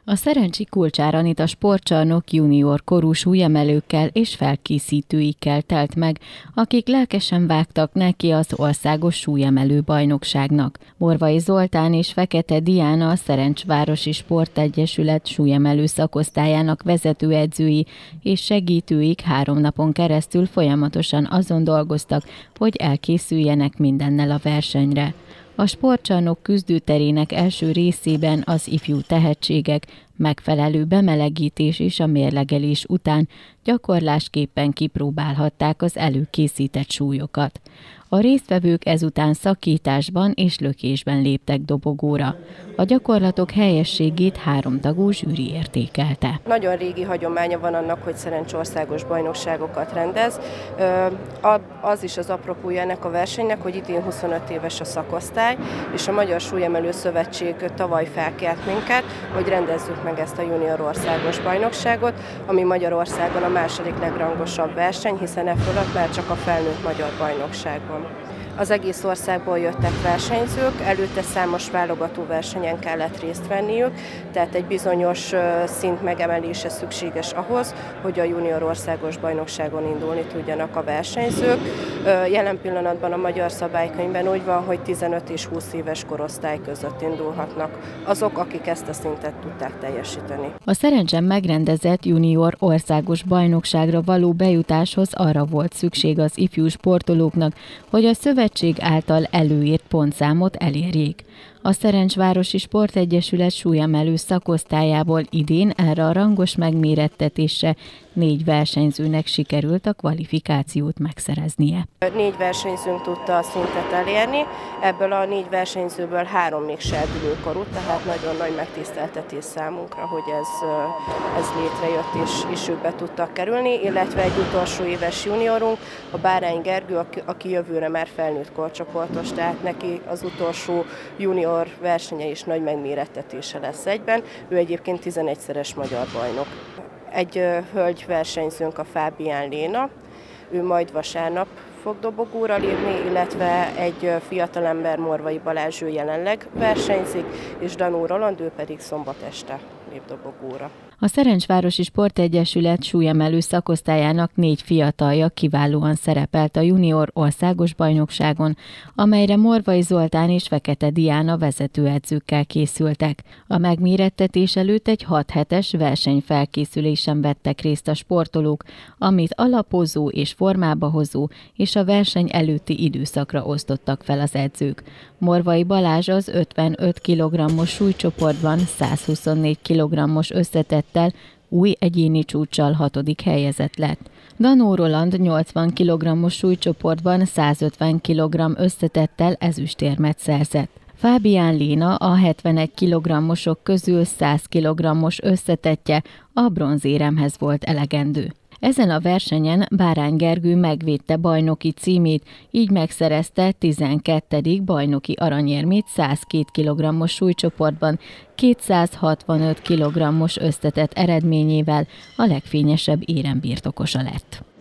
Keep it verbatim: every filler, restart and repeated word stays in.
A Szerencsi Kulcsár Anita sportcsarnok junior korú súlyemelőkkel és felkészítőikkel telt meg, akik lelkesen vágtak neki az országos súlyemelő bajnokságnak. Morvai Zoltán és Fekete Diana, a Szerencsvárosi Sportegyesület súlyemelő szakosztályának vezetőedzői és segítőik három napon keresztül folyamatosan azon dolgoztak, hogy elkészüljenek mindennel a versenyre. A sportcsarnok küzdőterének első részében az ifjú tehetségek megfelelő bemelegítés és a mérlegelés után gyakorlásképpen kipróbálhatták az előkészített súlyokat. A résztvevők ezután szakításban és lökésben léptek dobogóra. A gyakorlatok helyességét háromtagú zsűri értékelte. Nagyon régi hagyománya van annak, hogy Szerencsországos bajnokságokat rendez. Az is az apropója ennek a versenynek, hogy idén huszonöt éves a szakosztály, és a Magyar Súlyemelő Szövetség tavaly felkért minket, hogy rendezzük meg ezt a junior országos bajnokságot, ami Magyarországon a második legrangosabb verseny, hiszen e fölött már csak a felnőtt magyar bajnokság van. Az egész országból jöttek versenyzők, előtte számos válogató versenyen kellett részt venniük, tehát egy bizonyos szint megemelése szükséges ahhoz, hogy a junior országos bajnokságon indulni tudjanak a versenyzők. Jelen pillanatban a magyar szabálykönyvben úgy van, hogy tizenöt és húsz éves korosztály között indulhatnak azok, akik ezt a szintet tudták teljesíteni. A Szerencsen megrendezett junior országos bajnokságra való bejutáshoz arra volt szükség az ifjú sportolóknak, hogy a szövetség által előírt pontszámot elérjék. A Szerencsvárosi Sportegyesület súlyemelő szakosztályából idén erre a rangos megmérettetésre négy versenyzőnek sikerült a kvalifikációt megszereznie. Négy versenyzőnk tudta a szintet elérni, ebből a négy versenyzőből három még serdülőkorú, tehát nagyon nagy megtiszteltetés számunkra, hogy ez, ez létrejött és, és ők be tudtak kerülni, illetve egy utolsó éves juniorunk, a Bárány Gergő, aki, aki jövőre már felnőtt korcsoportos, tehát neki az utolsó junior versenye is nagy megmérettetése lesz egyben. Ő egyébként tizenegyszeres magyar bajnok. Egy hölgy versenyzőnk, a Fábián Léna, ő majd vasárnap fog dobogóra lépni, illetve egy fiatalember, Morvai Balázs, ő jelenleg versenyzik, és Danó Roland, ő pedig szombat este lép dobogóra. A Szerencsvárosi Sportegyesület súlyemelő szakosztályának négy fiatalja kiválóan szerepelt a junior országos bajnokságon, amelyre Morvai Zoltán és Fekete Diana vezetőedzőkkel készültek. A megmérettetés előtt egy hat hetes versenyfelkészülésen vettek részt a sportolók, amit alapozó és formába hozó és a verseny előtti időszakra osztottak fel az edzők. Morvai Balázs az ötvenöt kilogrammos súlycsoportban százhuszonnégy kilogrammos összetettel új egyéni csúccsal hatodik helyezett lett. Danó Roland nyolcvan kilogrammos súlycsoportban százötven kilogramm összetettel ezüstérmet szerzett. Fábián Léna a hetvenegy kilogrammosok közül száz kilogrammos összetettje a bronzéremhez volt elegendő. Ezen a versenyen Bárány Gergő megvédte bajnoki címét, így megszerezte tizenkettedik bajnoki aranyérmét százkét kilogrammos súlycsoportban, kétszázhatvanöt kilogrammos összetett eredményével a legfényesebb érem birtokosa lett.